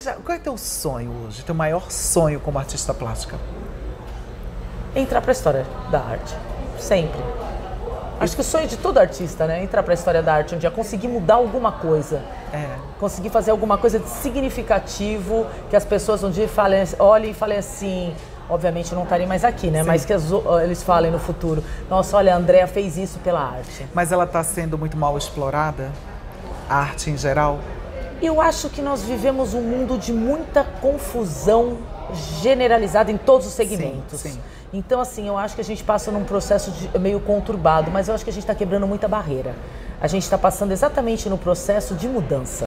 Qual é teu sonho hoje, teu maior sonho como artista plástica? Entrar para a história da arte, sempre. Acho que o sonho de todo artista, né? Entrar para a história da arte, um dia conseguir mudar alguma coisa. Conseguir fazer alguma coisa de significativo, que as pessoas um dia olhem e falem assim, obviamente não estarem mais aqui, né? Sim. Mas que eles falem no futuro, nossa, olha, a Andrea fez isso pela arte. Mas ela está sendo muito mal explorada? A arte em geral? Eu acho que nós vivemos um mundo de muita confusão generalizada em todos os segmentos. Sim, sim. Então, assim, eu acho que a gente passa num processo meio conturbado, mas eu acho que a gente está quebrando muita barreira. A gente está passando exatamente no processo de mudança.